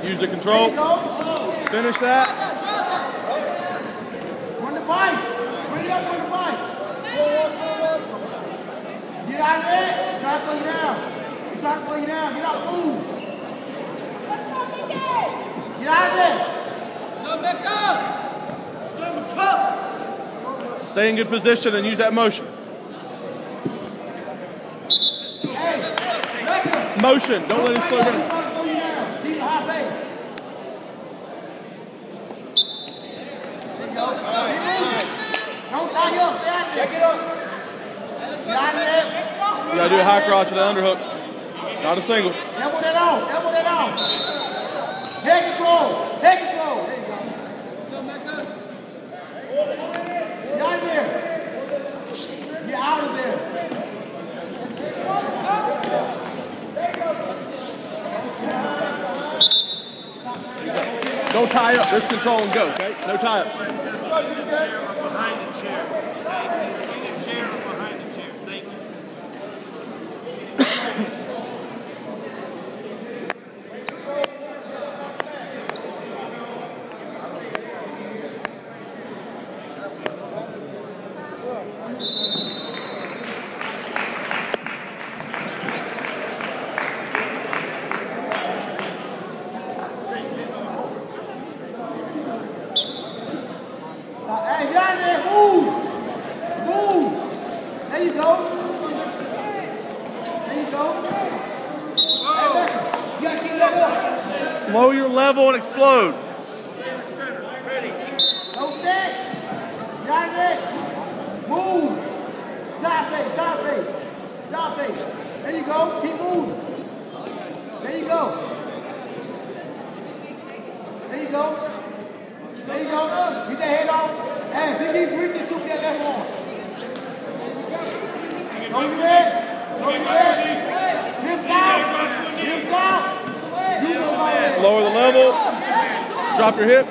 Use the control. Finish that. Run the bike. Bring it up on the bike. Get out of there. Try to slow you down. He's trying to slow you down. Get out. Move. Get out of there. Go back up. Stay in good position and use that motion. Motion. Don't let him slow down. Keep a high pace. Don't tie you up. Stay out there. Check it up. Get out of there. You gotta do a high crotch with the underhook. Not a single. Elbow that on. Elbow that on. Head control. Head control. There you go. Get out of there. Get out of there. Don't tie up. Just control and go, okay? No tie-ups. Behind the chair. Either chair or behind the chair. Thank you. Hey, get out of there. Move. Move. There you go. There you go. Hey, Beckham. You got to keep that up. Lower your level and explode. Don't stay. Get out of there. Move. Side face. Side face. Side face. There you go. Keep moving. There you go. There you go. There you go. Get that head off. Hey, if he keeps reaching, shoot that left arm. Don't do that. Don't do that. Hips out. Hips out. You go about that. Lower the level. Drop your hips.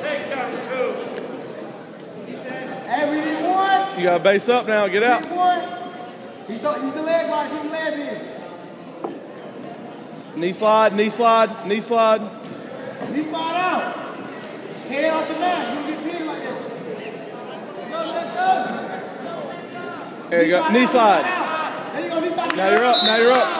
Hey, we need one. You gotta base up now. Get out. We need one. He's the leg lock. Keep the legs in. Knee slide, knee slide, knee slide. Knee slide out. Head off the mat. You don't get pinned like that. There you go. Knee slide. There you go. Knee slide. Now you're up. Now you're up.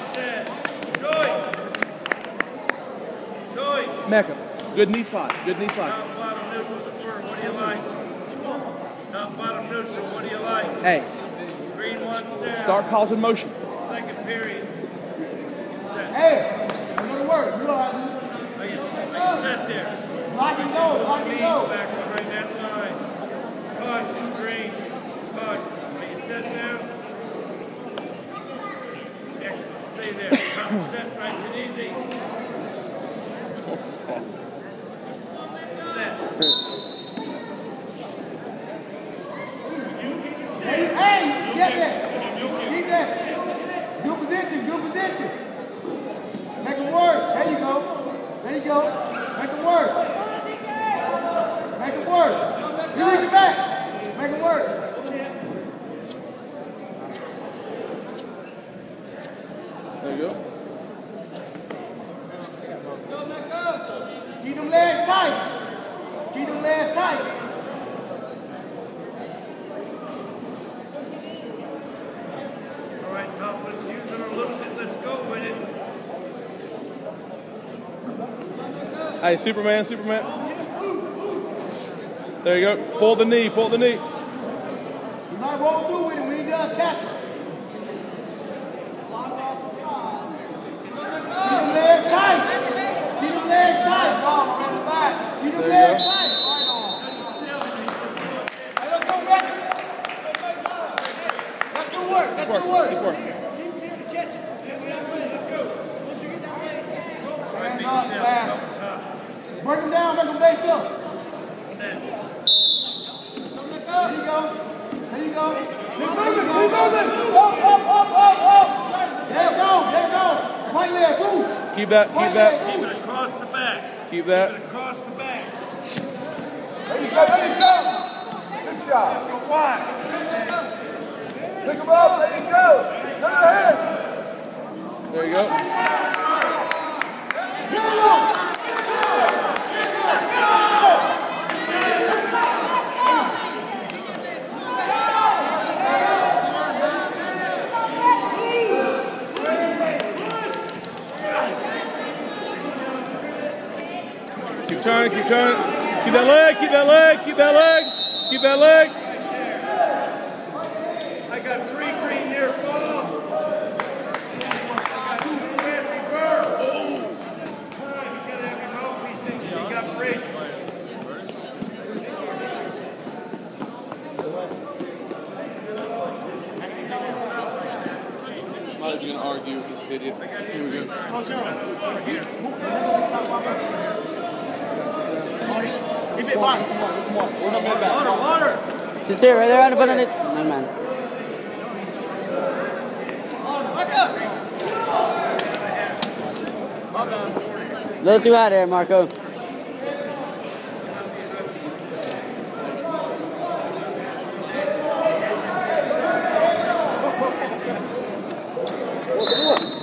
Choice. Mecca. Good knee slide. Good knee slide. Top, bottom, neutral, the first. What do you like? Top, bottom, neutral. What do you like? Hey, Green one's down. start causing motion. Second period. Set. Hey, I'm going to work. You know how to do. Set there. Lock and go. Lock and Knees go. back behind that line. Caution, green. Caution. Are you set now? Excellent. Stay there. Set nice and easy. Set. Hey, get that. Keep that. Good position. Good position. Make it work. There you go. There you go. Make it work. Make it work. You reach it back. Make it work. There you go. Keep them legs tight. Keep them legs tight. All right, top. Let's use it or lose it. Let's go with it. Hey, Superman, Superman. There you go. Pull the knee, pull the knee. You might roll through with it when he does catch it. Keep them legs tight. Keep them legs tight. Keep them legs tight. Hey, let's go, Becky. Let's do work. Let's do work. Keep working. Break them down, make them base up. There you go. There you go. Keep moving, keep moving. Up, up, up, up, up. There you go, there you go. Right leg, move. Keep that, keep that. Keep it across the back. Keep that. Keep it across the back. There you go, there you go. Good job. Wide. Pick them up, there you go. Turn your head. There you go. Give it up. Keep turning, keep turning. Keep that leg, keep that leg, keep that leg, keep that leg. I got 3 green near fall. I got 2 red reverse. Come on, you gotta have your mouthpiece in. You got brace. Might be gonna argue with this idiot. Here we go. Keep it back. Water. Sit right there on the button. No, man. A little too high there, Marco. Come on.